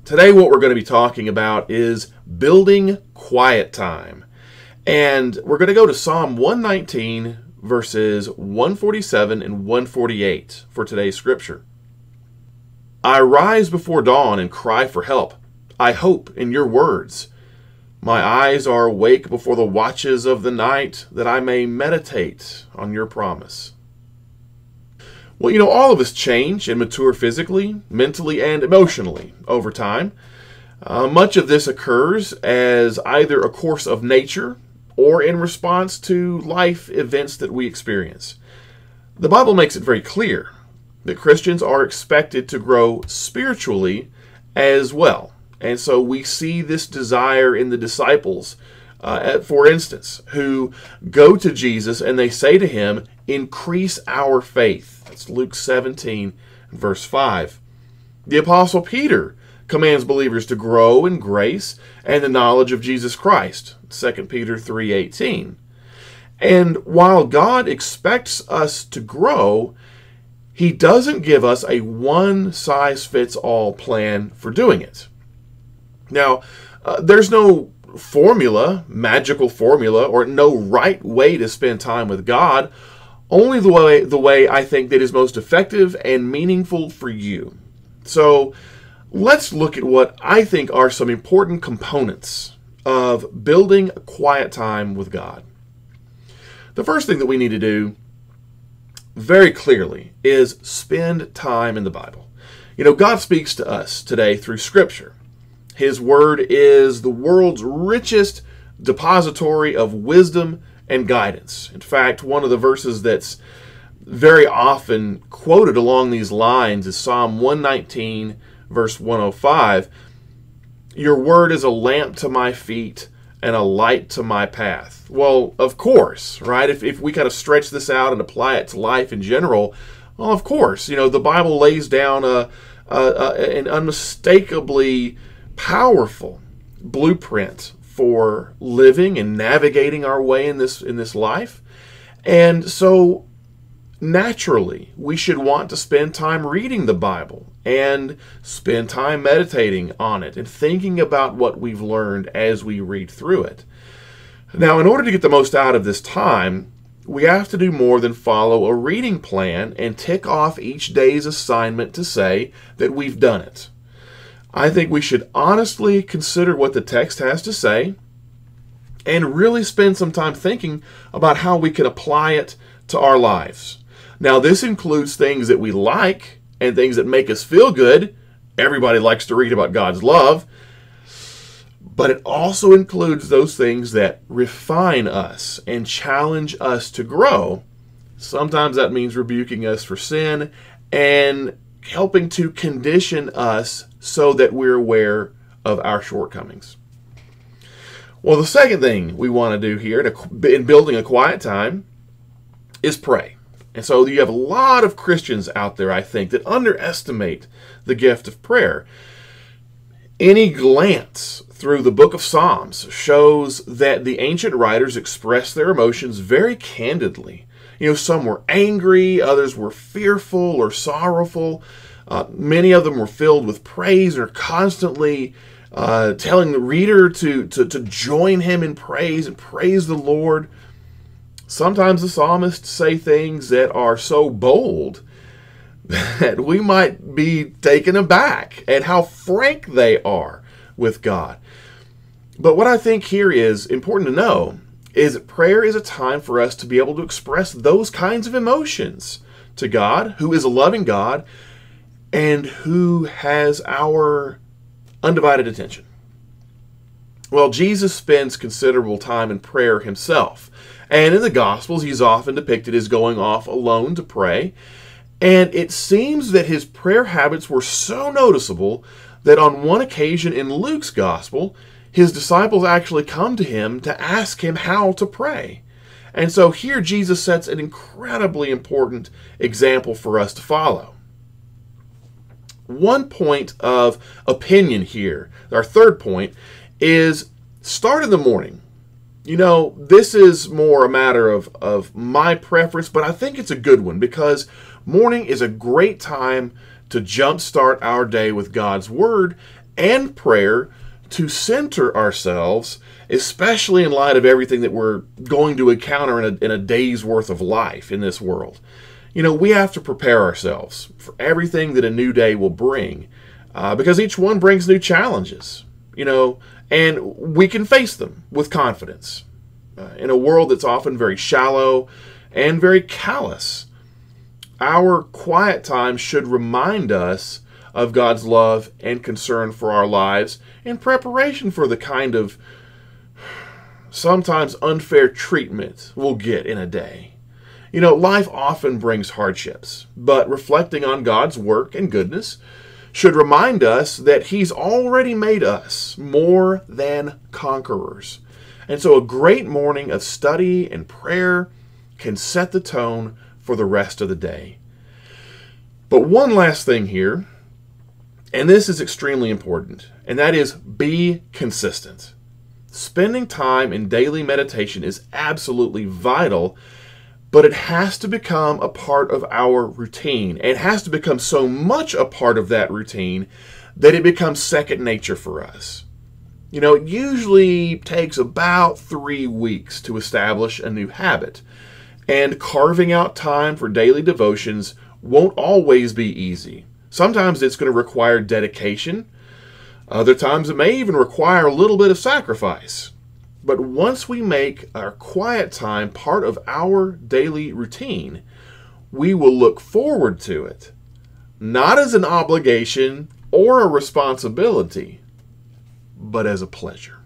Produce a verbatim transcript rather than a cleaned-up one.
Today what we're going to be talking about is building quiet time. And we're going to go to Psalm one nineteen, verses one forty-seven and one forty-eight for today's scripture. I rise before dawn and cry for help. I hope in your words. My eyes are awake before the watches of the night, that I may meditate on your promise. Well, you know, all of us change and mature physically, mentally, and emotionally over time. Uh, much of this occurs as either a course of nature or in response to life events that we experience. The Bible makes it very clear that Christians are expected to grow spiritually as well. And so we see this desire in the disciples, uh, for instance, who go to Jesus and they say to him, "Increase our faith." That's Luke seventeen, verse five. The Apostle Peter commands believers to grow in grace and the knowledge of Jesus Christ, Second Peter three eighteen. And while God expects us to grow, he doesn't give us a one-size-fits-all plan for doing it. Now, uh, there's no formula, magical formula, or no right way to spend time with God. Only the way, the way I think that is most effective and meaningful for you. So let's look at what I think are some important components of building a quiet time with God. The first thing that we need to do very clearly is spend time in the Bible. You know, God speaks to us today through Scripture. His Word is the world's richest depository of wisdom and guidance. In fact, one of the verses that's very often quoted along these lines is Psalm one nineteen, verse one oh five. Your word is a lamp to my feet and a light to my path. Well, of course, right? If, if we kind of stretch this out and apply it to life in general, well, of course, you know, the Bible lays down a, a, a, an unmistakably powerful blueprint for living and navigating our way in this in this life. And so naturally we should want to spend time reading the Bible and spend time meditating on it and thinking about what we've learned as we read through it. Now, in order to get the most out of this time, we have to do more than follow a reading plan and tick off each day's assignment to say that we've done it. I think we should honestly consider what the text has to say and really spend some time thinking about how we can apply it to our lives. Now, this includes things that we like and things that make us feel good. Everybody likes to read about God's love. But it also includes those things that refine us and challenge us to grow. Sometimes that means rebuking us for sin and helping to condition us so that we're aware of our shortcomings. Well, the second thing we want to do here in building a quiet time is pray. And so you have a lot of Christians out there, I think, that underestimate the gift of prayer. Any glance through the book of Psalms shows that the ancient writers expressed their emotions very candidly. You know, some were angry, others were fearful or sorrowful. Uh, many of them were filled with praise or constantly uh, telling the reader to, to, to join him in praise and praise the Lord. Sometimes the psalmists say things that are so bold that we might be taken aback at how frank they are with God. But what I think here is important to know is that prayer is a time for us to be able to express those kinds of emotions to God, who is a loving God, and who has our undivided attention. Well, Jesus spends considerable time in prayer himself. And in the Gospels, he's often depicted as going off alone to pray. And it seems that his prayer habits were so noticeable that on one occasion in Luke's Gospel, his disciples actually come to him to ask him how to pray. And so here Jesus sets an incredibly important example for us to follow. One point of opinion here, our third point, is start in the morning. You know, this is more a matter of, of my preference, but I think it's a good one because morning is a great time to jumpstart our day with God's Word and prayer to center ourselves, especially in light of everything that we're going to encounter in a, in a day's worth of life in this world. You know, we have to prepare ourselves for everything that a new day will bring, uh, because each one brings new challenges, you know, and we can face them with confidence. Uh, in a world that's often very shallow and very callous, our quiet time should remind us of God's love and concern for our lives in preparation for the kind of sometimes unfair treatment we'll get in a day. You know, life often brings hardships, but reflecting on God's work and goodness should remind us that He's already made us more than conquerors. And so a great morning of study and prayer can set the tone for the rest of the day. But one last thing here, and this is extremely important, and that is be consistent. Spending time in daily meditation is absolutely vital, but it has to become a part of our routine. It has to become so much a part of that routine that it becomes second nature for us. You know, it usually takes about three weeks to establish a new habit, and carving out time for daily devotions won't always be easy. Sometimes it's going to require dedication. Other times it may even require a little bit of sacrifice. But once we make our quiet time part of our daily routine, we will look forward to it, not as an obligation or a responsibility, but as a pleasure.